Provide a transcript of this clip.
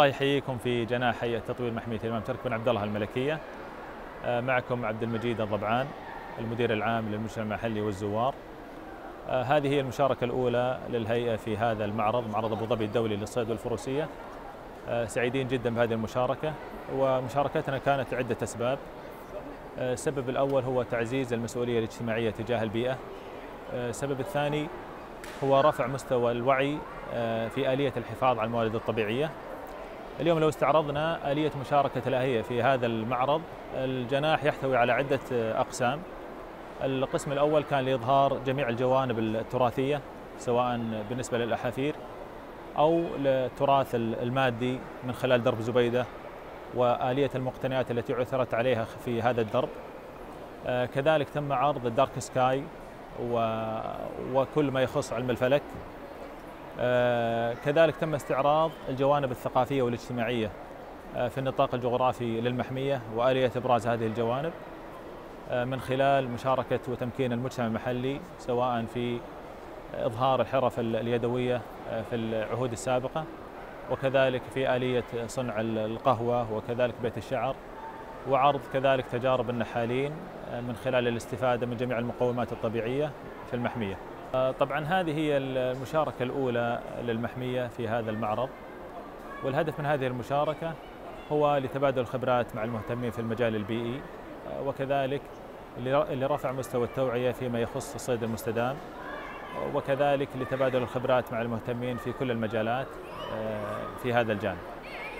الله يحييكم في جناح هيئة تطوير محمية الإمام ترك بن عبد الله الملكية. معكم عبد المجيد الضبعان، المدير العام للمجتمع المحلي والزوار. هذه هي المشاركة الأولى للهيئة في هذا المعرض، معرض أبو ظبي الدولي للصيد والفروسية. سعيدين جدا بهذه المشاركة، ومشاركتنا كانت عدة أسباب. السبب الأول هو تعزيز المسؤولية الاجتماعية تجاه البيئة. السبب الثاني هو رفع مستوى الوعي في آلية الحفاظ على الموارد الطبيعية. اليوم لو استعرضنا آلية مشاركة الهيئة في هذا المعرض، الجناح يحتوي على عدة أقسام. القسم الأول كان لإظهار جميع الجوانب التراثية، سواء بالنسبة للأحافير أو للتراث المادي من خلال درب زبيدة وآلية المقتنيات التي عثرت عليها في هذا الدرب. كذلك تم عرض الدارك سكاي وكل ما يخص علم الفلك. كذلك تم استعراض الجوانب الثقافية والاجتماعية في النطاق الجغرافي للمحمية وآلية إبراز هذه الجوانب من خلال مشاركة وتمكين المجتمع المحلي، سواء في إظهار الحرف اليدوية في العهود السابقة، وكذلك في آلية صنع القهوة، وكذلك بيت الشعر، وعرض كذلك تجارب النحالين من خلال الاستفادة من جميع المقومات الطبيعية في المحمية. طبعا هذه هي المشاركة الأولى للمحمية في هذا المعرض، والهدف من هذه المشاركة هو لتبادل الخبرات مع المهتمين في المجال البيئي، وكذلك لرفع مستوى التوعية فيما يخص الصيد المستدام، وكذلك لتبادل الخبرات مع المهتمين في كل المجالات في هذا الجانب.